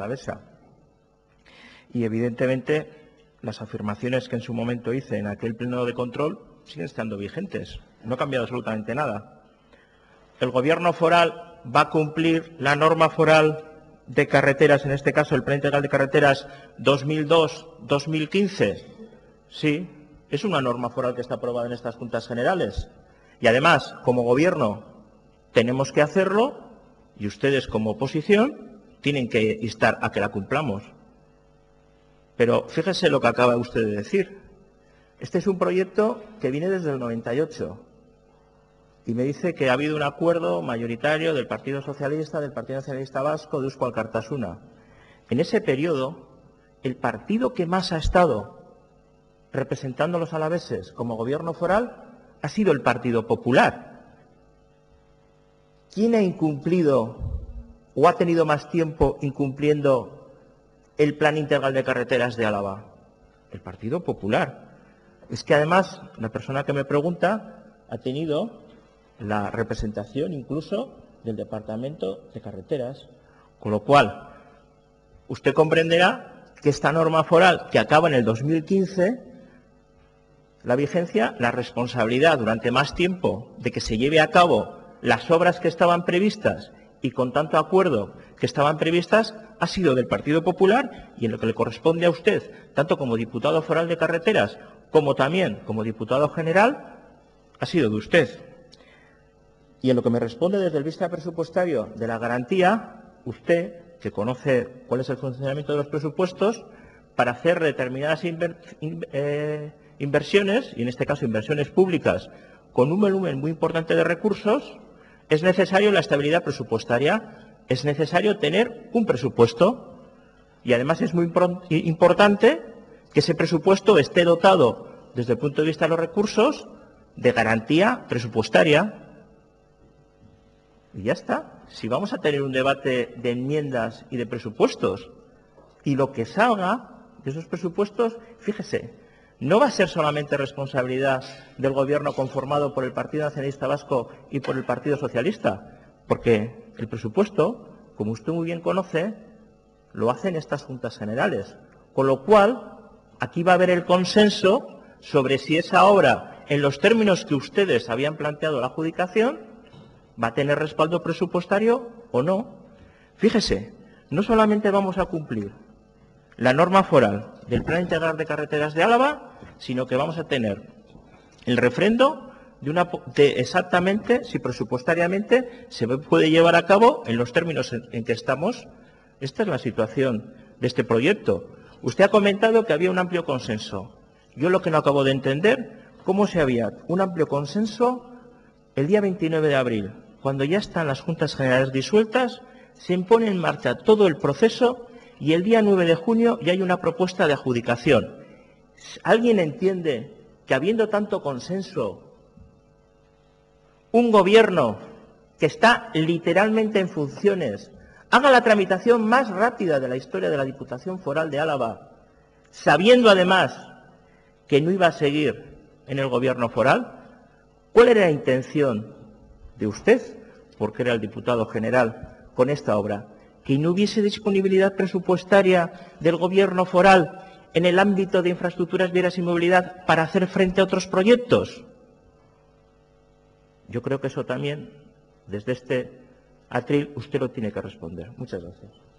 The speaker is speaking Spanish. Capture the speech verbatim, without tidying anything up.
alavesa. Y evidentemente las afirmaciones que en su momento hice en aquel pleno de control siguen estando vigentes. No ha cambiado absolutamente nada. El Gobierno foral va a cumplir la norma foral de carreteras, en este caso el Plan Integral de Carreteras dos mil dos dos mil quince. Sí, es una norma foral que está aprobada en estas Juntas Generales. Y además, como Gobierno, tenemos que hacerlo y ustedes, como oposición, tienen que instar a que la cumplamos. Pero fíjese lo que acaba usted de decir. Este es un proyecto que viene desde el noventa y ocho y me dice que ha habido un acuerdo mayoritario del Partido Socialista, del Partido Nacionalista Vasco, de Eusko Alkartasuna. En ese periodo, el partido que más ha estado representando a los alaveses como gobierno foral ha sido el Partido Popular. ¿Quién ha incumplido o ha tenido más tiempo incumpliendo el Plan Integral de Carreteras de Álava? El Partido Popular. Es que además la persona que me pregunta ha tenido la representación incluso del Departamento de Carreteras, con lo cual usted comprenderá que esta norma foral que acaba en el dos mil quince, la vigencia, la responsabilidad durante más tiempo de que se lleve a cabo las obras que estaban previstas y con tanto acuerdo que estaban previstas ha sido del Partido Popular, y en lo que le corresponde a usted, tanto como diputado foral de Carreteras como también como diputado general, ha sido de usted. Y en lo que me responde desde el vista presupuestario de la garantía, usted, que conoce cuál es el funcionamiento de los presupuestos, para hacer determinadas inver, in, eh, inversiones, y en este caso inversiones públicas, con un volumen muy importante de recursos, es necesario la estabilidad presupuestaria, es necesario tener un presupuesto, y además es muy importante que ese presupuesto esté dotado, desde el punto de vista de los recursos, de garantía presupuestaria. Y ya está. Si vamos a tener un debate de enmiendas y de presupuestos, y lo que salga de esos presupuestos, fíjese, no va a ser solamente responsabilidad del Gobierno conformado por el Partido Nacionalista Vasco y por el Partido Socialista, porque el presupuesto, como usted muy bien conoce, lo hacen estas Juntas Generales. Con lo cual, aquí va a haber el consenso sobre si esa obra, en los términos que ustedes habían planteado la adjudicación, va a tener respaldo presupuestario o no. Fíjese, no solamente vamos a cumplir la norma foral del Plan Integral de Carreteras de Álava, sino que vamos a tener el refrendo de, una, de exactamente si presupuestariamente se puede llevar a cabo en los términos en, en que estamos. Esta es la situación de este proyecto. Usted ha comentado que había un amplio consenso. Yo lo que no acabo de entender, cómo se había un amplio consenso el día veintinueve de abril, cuando ya están las Juntas Generales disueltas, se impone en marcha todo el proceso y el día nueve de junio ya hay una propuesta de adjudicación. ¿Alguien entiende que habiendo tanto consenso, un gobierno que está literalmente en funciones haga la tramitación más rápida de la historia de la Diputación Foral de Álava, sabiendo además que no iba a seguir en el gobierno foral? ¿Cuál era la intención de usted, porque era el diputado general, con esta obra? ¿Que no hubiese disponibilidad presupuestaria del gobierno foral en el ámbito de infraestructuras, vías y movilidad para hacer frente a otros proyectos? Yo creo que eso también, desde este atril, usted lo tiene que responder. Muchas gracias.